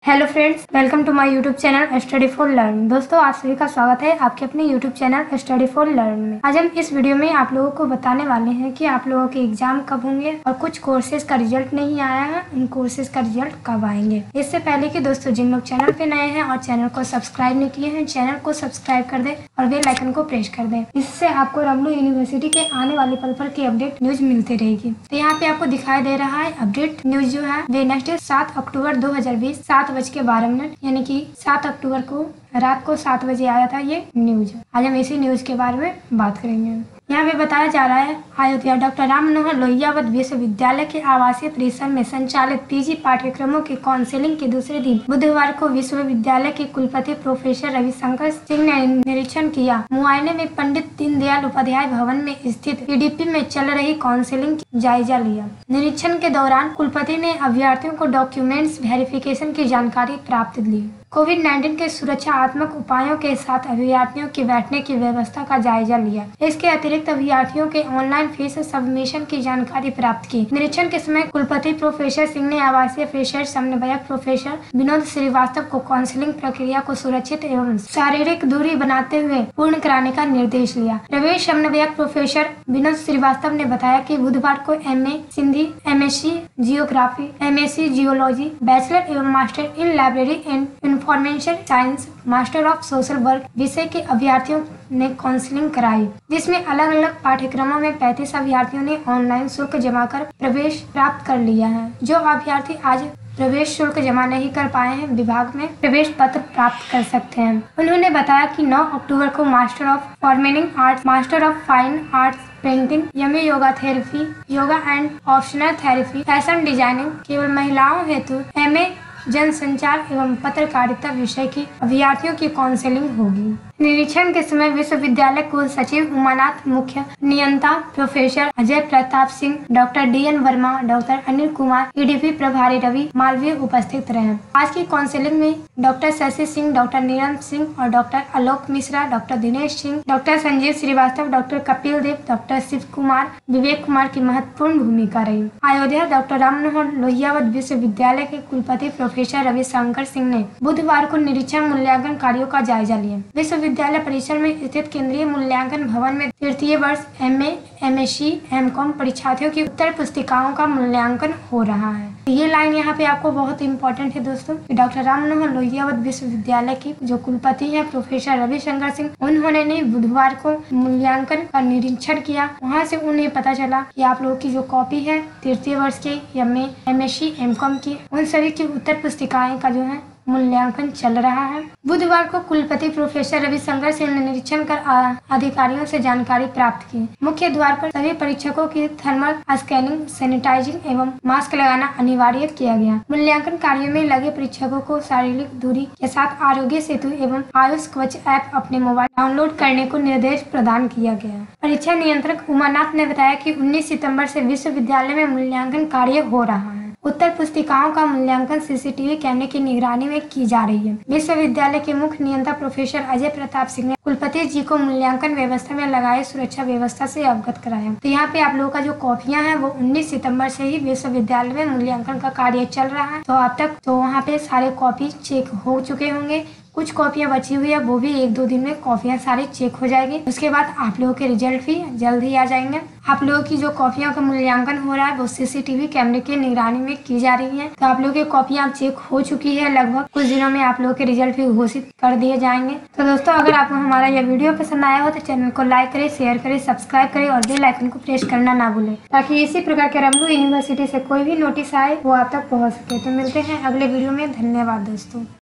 Hello friends, welcome to my YouTube channel study for learn. दोस्तों, आप सभी का स्वागत है आपके अपने YouTube channel study for learn में। आज हम इस वीडियो में आप लोगों को बताने वाले हैं कि आप लोगों के एग्जाम कब होंगे और कुछ कोर्सेज का रिजल्ट नहीं आया है, उन कोर्सेज का रिजल्ट कब आएंगे। इससे पहले कि दोस्तों जिन लोग चैनल पे नए हैं और चैनल को सब्सक्राइब नहीं किए हैं, चैनल को सब्सक्राइब कर दे और बेल आइकन को प्रेस कर दे। इससे आपको रमलू यूनिवर्सिटी के आने वाले पल पल की अपडेट न्यूज मिलती रहेगी। तो यहाँ पे आपको दिखाई दे रहा है अपडेट न्यूज जो है वेडनेसडे 7 अक्टूबर 2020 7:12 यानी कि 7 अक्टूबर को रात को 7 बजे आया था ये न्यूज। आज हम इसी न्यूज के बारे में बात करेंगे। यहाँ पे बताया जा रहा है अयोध्या डॉक्टर राम मनोहर लोहिया विश्वविद्यालय के आवासीय परिसर में संचालित पीजी पाठ्यक्रमों की काउंसिलिंग के दूसरे दिन बुधवार को विश्वविद्यालय के कुलपति प्रोफेसर रविशंकर सिंह ने निरीक्षण किया। मुआयने में पंडित दीनदयाल उपाध्याय भवन में स्थित पीडीपी में चल रही काउंसिलिंग की जायजा लिया। निरीक्षण के दौरान कुलपति ने अभ्यर्थियों को डॉक्यूमेंट्स वेरिफिकेशन की जानकारी प्राप्त ली। कोविड-19 के सुरक्षात्मक उपायों के साथ अभ्यर्थियों के बैठने की व्यवस्था का जायजा लिया। इसके अतिरिक्त अभ्यर्थियों के ऑनलाइन फीस सबमिशन की जानकारी प्राप्त की। निरीक्षण के समय कुलपति प्रोफेसर सिंह ने आवासीय परिसर समन्वयक प्रोफेसर विनोद श्रीवास्तव को काउंसिलिंग प्रक्रिया को सुरक्षित एवं शारीरिक दूरी बनाते हुए पूर्ण कराने का निर्देश लिया। प्रवेश समन्वयक प्रोफेसर विनोद श्रीवास्तव ने बताया कि बुधवार को MA Sindhi, MSc geography, MSc geology, bachelor एवं master in library and information science, master of social work विषय के अभ्यर्थियों ने काउंसलिंग कराई, जिसमें अलग अलग पाठ्यक्रमों में 35 अभ्यर्थियों ने ऑनलाइन शुल्क जमा कर प्रवेश प्राप्त कर लिया है। जो अभ्यर्थी आज प्रवेश शुल्क जमा नहीं कर पाए हैं, विभाग में प्रवेश पत्र प्राप्त कर सकते हैं। उन्होंने बताया कि 9 अक्टूबर को master of performing arts, master of fine arts painting, MA yoga therapy, yoga and optional therapy, fashion designing केवल महिलाओं हेतु, MA जनसंचार एवं पत्रकारिता विषय की अभ्यर्थियों की काउंसलिंग होगी। निरीक्षण के समय विश्वविद्यालय कुल सचिव उमानाथ, मुख्य नियंता professor Ajay Pratap Singh, doctor DN Verma, doctor Anil Kumar, EDP प्रभारी रवि मालवीय उपस्थित रहे। आज की काउंसलिंग में डॉक्टर शशि सिंह, डॉक्टर नीरम सिंह और doctor Alok Mishra, doctor Dinesh Singh, doctor Sanjeev Srivastava, doctor Kapil Dev, doctor Shiv Kumar, Vivek Kumar की महत्वपूर्ण भूमिका रही। अयोध्या डॉक्टर राम मनोहर लोहिया विश्वविद्यालय के कुलपति प्रोफेसर रविशंकर सिंह ने बुधवार को निरीक्षण मूल्यांकन कार्यों का जायजा लिया। विश्वविद्यालय परिसर में स्थित केंद्रीय मूल्यांकन भवन में तृतीय वर्ष MA, MSc, MCOM परीक्षार्थियों की उत्तर पुस्तिकाओं का मूल्यांकन हो रहा है। ये लाइन यहाँ पे आपको बहुत इम्पोर्टेंट है दोस्तों। डॉक्टर राम मनोहर लोहिया विश्वविद्यालय की जो कुलपति है प्रोफेसर रविशंकर सिंह, उन्होंने ने बुधवार को मूल्यांकन का निरीक्षण किया। वहाँ से उन्हें पता चला कि आप लोगों की जो कॉपी है तृतीय वर्ष की MA, MSc, MCOM की, उन सभी की उत्तर पुस्तिकाएं का जो है मूल्यांकन चल रहा है। बुधवार को कुलपति प्रोफेसर रविशंकर सिंह ने निरीक्षण कर अधिकारियों से जानकारी प्राप्त की। मुख्य द्वार पर सभी परीक्षकों की थर्मल स्कैनिंग, सैनिटाइजिंग एवं मास्क लगाना अनिवार्य किया गया। मूल्यांकन कार्यों में लगे परीक्षकों को शारीरिक दूरी के साथ आरोग्य सेतु एवं आयुष कवच ऐप अपने मोबाइल डाउनलोड करने को निर्देश प्रदान किया गया। परीक्षा नियंत्रक उमानाथ ने बताया कि 19 सितम्बर से विश्वविद्यालय में मूल्यांकन कार्य हो रहा है। उत्तर पुस्तिकाओं का मूल्यांकन CCTV कैमरे की निगरानी में की जा रही है। विश्वविद्यालय के मुख्य नियंता प्रोफेसर अजय प्रताप सिंह ने कुलपति जी को मूल्यांकन व्यवस्था में लगाए सुरक्षा व्यवस्था से अवगत कराया। तो यहाँ पे आप लोगों का जो कॉपियां हैं वो 19 सितंबर से ही विश्वविद्यालय में मूल्यांकन का कार्य चल रहा है। तो अब तक तो वहाँ पे सारे कॉपी चेक हो चुके होंगे। कुछ कॉपियां बची हुई है, वो भी 1-2 दिन में कॉपियां सारी चेक हो जाएगी। उसके बाद आप लोगों के रिजल्ट भी जल्द ही आ जाएंगे। आप लोगों की जो कॉपियों का मूल्यांकन हो रहा है वो CCTV कैमरे की निगरानी में की जा रही है। तो आप लोगों की कॉपियां चेक हो चुकी है। लगभग कुछ दिनों में आप लोगों के रिजल्ट भी घोषित कर दिए जाएंगे। तो दोस्तों, अगर आपको हमारा यह वीडियो पसंद आया हो तो चैनल को लाइक करें, शेयर करें, सब्सक्राइब करें और बेल आइकन को प्रेस करना ना भूलें, ताकि इसी प्रकार के रमलू यूनिवर्सिटी से कोई भी नोटिस आए वो आप तक पहुँच सके। तो मिलते हैं अगले वीडियो में। धन्यवाद दोस्तों।